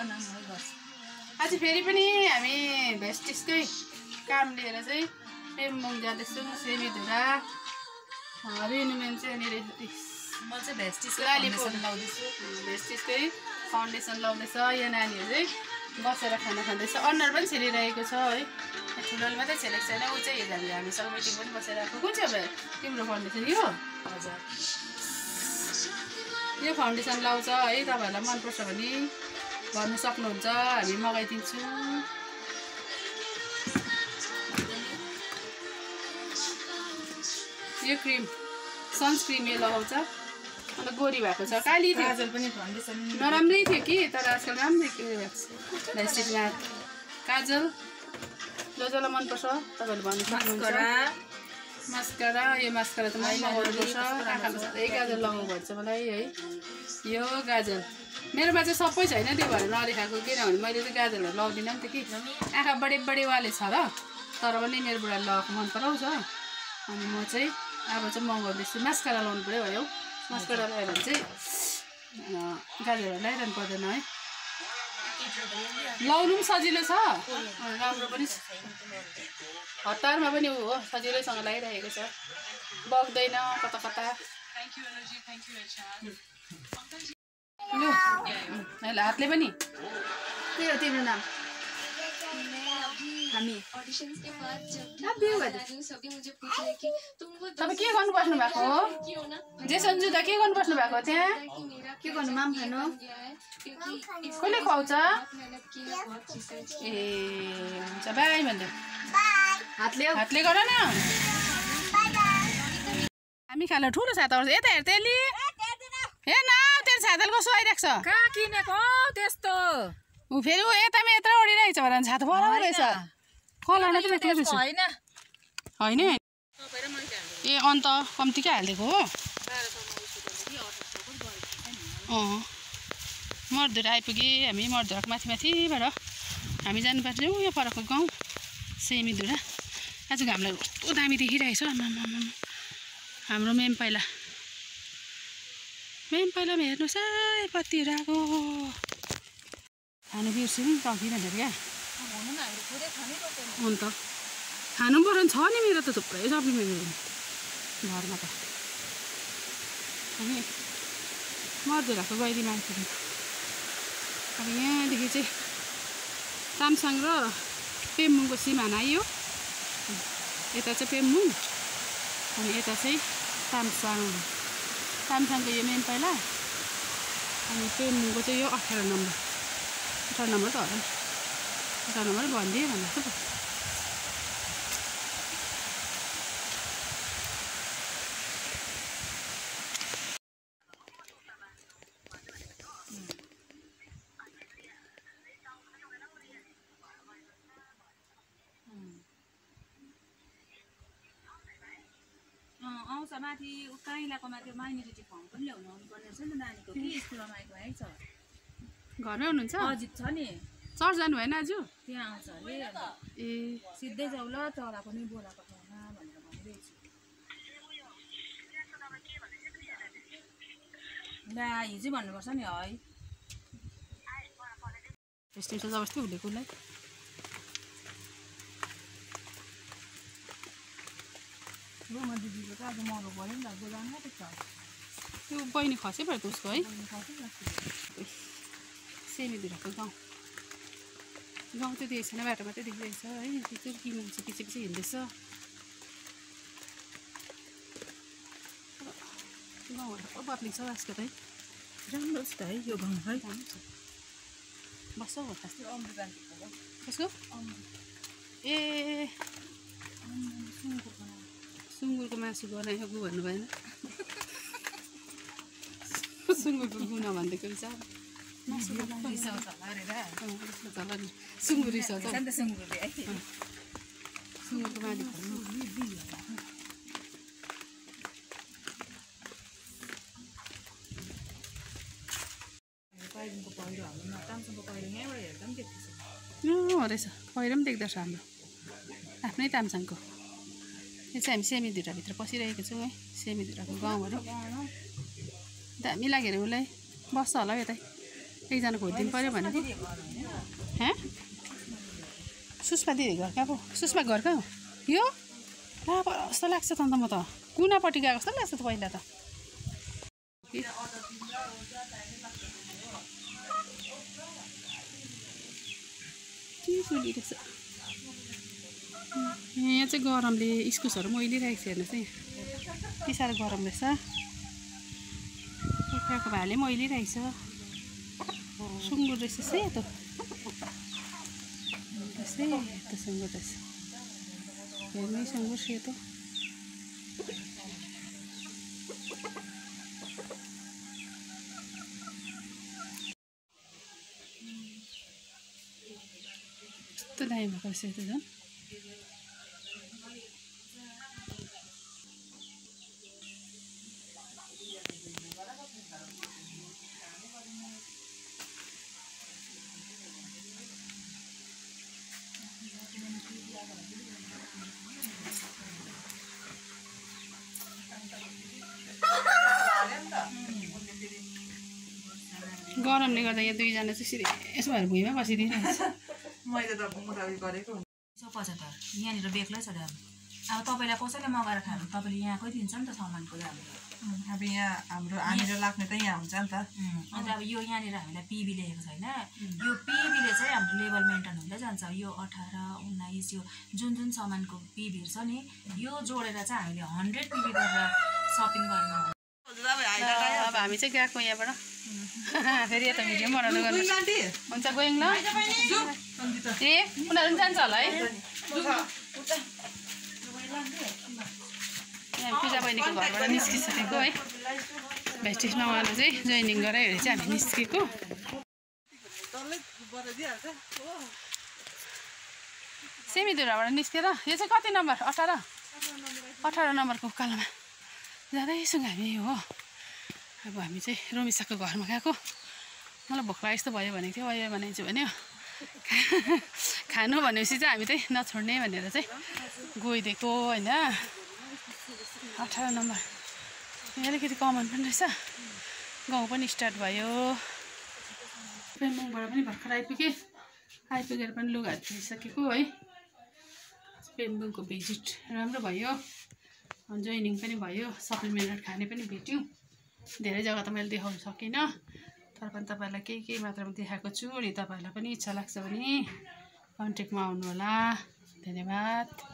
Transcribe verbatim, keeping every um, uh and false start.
आज फेरि पनि हामी भेस्टिजकै काम लिएर चाहिँ पेम्बोङ जाँदैछौँ। सेमीधुरा रेनुमेन चाहिँ यहाँनिर म चाहिँ भेस्टिजको फाउन्डेसन लाउँदैछु। भेस्टिजकै फाउन्डेसन लाउँदैछ। यो नानीहरू चाहिँ बसेर खाना खाँदैछ। अनुहार पनि छिरिरहेको छ है। ठुलोले मात्रै छेलेको छैन। ऊ चाहिँ हिजो हामी हामीसँग मिटिङ पनि बसेर आएको। कुन चाहिँ अब तिम्रो फाउन्डेसन यो? हजुर, यो फाउन्डेसन लाउँछ है। तपाईँहरूलाई मनपर्छ भने भन्नु सक्नुहुन्छ, हामी मगाइदिन्छौँ। यो क्रिम सनस्क्रिम यो लगाउँछ। अन्त गोरी भएको छ। काली थियो, काजल पनि फाउन्डेसन नराम्रै थियो कि, तर आजकल राम्रै भएको छ। भेस्टिजमा काजल जो जसलाई मनपर्छ तपाईँहरूले भन्नु सक्नुहुन्छ। मास्कारा, यो मास्कारा त मलाई लगाउनुपर्छ। आँखामा सधैँ गाजल लगाउनु पर्छ मलाई है। यो गाजल मेरोमा चाहिँ सबै छैन, त्यो भएर नदेखाएको। किनभने मैले चाहिँ गाजलहरू लगाउँदिनँ नि त कि, आँखा बडे बडेवाले छ र। तर पनि मेरो बुढाले लगाएको मन पराउँछ। अनि म चाहिँ अब चाहिँ मगाउँदैछु। मास्कारा लाउनु पऱ्यो भयो। मास्कारा लगायो भने चाहिँ गाजलहरू लगाइरहनु पर्दैन है। लाउनु पनि सजिलो छ, राम्रो पनि छ। हतारमा पनि ऊ हो, सजिलैसँग लगाइरहेको छ। बग्दैन कता कता। ल हातले पनि के हो तिम्रो नाम? हामी तपाईँ के गर्नु बस्नु भएको हो? जेसन्जु त के गर्नु बस्नु भएको त्यहाँ? के गर्नु? माम खानु? कसले खुवाउँछ? ए हुन्छ, बाई भन्दै हातले हातले गर न। हामी खानु ठुलो छाता पर्छ। यता हेर त्यसले हे न, तेरो छाताले कसो आइरहेको छ? कहाँ किनेको त्यस्तो? ऊ फेरि ऊ यतामा यत्रो ओडिरहेको छ भने छाता बराबर रहेछ। कलर त बेग्लै रहेछ। होइन होइन ए अन्त कम्तीकै हालिदिएको हो। अँ मर्धुरा आइपुगेँ हामी। मर्धुराको माथि माथिबाट हामी जानुपर्छ उयो परको गाउँ सेमीधुरा। आज घामलाई कस्तो दामी देखिरहेको छ। आमामामा हाम्रो मेम पहिला मेम पहिला हेर्नुहोस् है पत्तीहरू आएको। खानु बिर्स्यौँ नि टकी भनेर क्या। अन्त खानु पर्ने छ नि, मेरो त थुप्रै सब्जी मेरो घरमा त। अनि मर्धुराको गैरीमा आइपुग्यो। अब यहाँदेखि चाहिँ तामसाङ र पेम्बोङको सिमाना आइयो। यता चाहिँ पेम्बोङ अनि यता चाहिँ तामसाङ। तामसाङको यो मेन पहिला अनि पेम्बोङको चाहिँ यो अठार नम्बर। अठार नम्बर त होला नि, अठार नम्बर भनिदिएँ भन्नुहोस् त। आउँछ माथि काइलाको माथि माइनोरिटी फर्म पनि ल्याउनु आउनुपर्ने रहेछ नि नानीको कि स्कुलमा आएको है छ। घरमै हुनुहुन्छ? अजित छ नि, चर्च जानु भएन आज? त्यहाँ आउँछ अरे। ए सिधै जाऊ ल, चरा पनि बोलाएको ठाउँमा भनेर भनिरहेको छु। ला हिजो भन्नुपर्छ नि है। यस्तो जबरजस्ती हुँदैकोलाई म दिदीको त आज मरो पऱ्यो नि त, बोलाउनु मात्रै छ। त्यो बहिनी खसै पऱ्यो त उसको है। सेमीधुराको गाउँ गाउँ चाहिँ देखेको छैन, बाटो मात्रै देखिरहेको छ है। त्यो कि मान्छे पछि पछि हिँड्दैछ। गाउँहरू बदलिन्छ आजकल है। राम्रो छ त है यो गाउँ है। बस्छ हो त अमृत कसको? ए सुँगुरको मासु बनाएको भन्नु भएन? सुँगुरको गुना भनिदिएको रहेछ। सुँगुर रिसाउँछ। सुँगुरको मालिक हो रहेछ। पहिरो पनि देख्दछ हाम्रो आफ्नै तामसाङको। यो चाहिँ हामी सेमीधुराभित्र पसिरहेको छौँ है। सेमीधुराको गाउँहरू दामी लागेर उसलाई बस्छ होला यतै। एकजना खोजिदिनु पऱ्यो भनेको हे सुषमा दिदी घर कहाँ पो सुषमा घर कहाँ हो यो ला जस्तो लाग्छ त अन्त म त कुनापट्टि गएको जस्तो लाग्छ त पहिला त के फुलिरहेछ यहाँ चाहिँ गरमले इस्कुसहरू मोइलिरहेको छ हेर्नुहोस् है यति साह्रो गरम रहेछ कुखुराको भाले पनि मोइलिरहेको छ सुँगुर रहेछ सेतो सेतो सुँगुर रहेछ हेर्नै सुँगुर सेतो त्यो दामी भएको रहेछ त्यो झन् गरमले गर्दा यहाँ दुईजना चाहिँ सिरियस भएर भुइँमा बसिदिइरहेको छ मैले त मुटावी गरेको पचहत्तर यहाँनिर बेग्लै छ दाम अब तपाईँलाई कसैले मगाएर खानु तपाईँले यहाँकै दिन्छ नि त सामानको दाम अब यहाँ हाम्रो हामीहरू लाग्ने त यहाँ हुन्छ नि त अन्त अब यो यहाँनिर हामीलाई पिबी लेखेको छैन यो पिबीले चाहिँ हाम्रो लेभल मेन्टेन हुँदै जान्छ यो अठार उन्नाइस यो जुन जुन सामानको पिबीहरू छ नि यो जोडेर चाहिँ हामीले हन्ड्रेड पिबी गरेर सपिङ गर्नु अब हामी चाहिँ गएको यहाँबाट फेरि यता भिडियो बनाउनु गर्नु हुन्छ गयौँ ल ए उनीहरू पनि जान्छ होला है यहाँ पूजा बहिनीको घरबाट निस्किसकेको है भेस्टिजमा उहाँले चाहिँ जोइनिङ गरायो भने चाहिँ हामी निस्केको सेमीधुराबाट निस्केर यो चाहिँ कति नम्बर अठार अठार नम्बरको उकालोमा जाँदैछौँ हामी हो अब हामी चाहिँ रोमिसाको घरमा गएको मलाई भोक लाग्यो यस्तो भयो भनेको थियो भयो बनाइदिन्छु भन्यो खानु भनेपछि चाहिँ हामी चाहिँ नछोड्ने भनेर चाहिँ गइदिएको होइन अठार नम्बर यहाँ अलिकति कमन पनि रहेछ गाउँ पनि स्टार्ट भयो पेम्बोङबाट पनि भर्खर आइपुगेँ आइपुगेर पनि लुगाहरू धोइसकेको है पेम्बोङको भिजिट राम्रो भयो जोइनिङ पनि भयो सप्लिमेन्ट खाने पनि भेट्यौँ धेरै जग्गा त मैले देखाउन सकिनँ तर पनि तपाईँहरूलाई केही केही मात्रामा देखाएको छु अनि तपाईँहरूलाई पनि इच्छा लाग्छ भने कन्ट्याक्टमा आउनु होला धन्यवाद।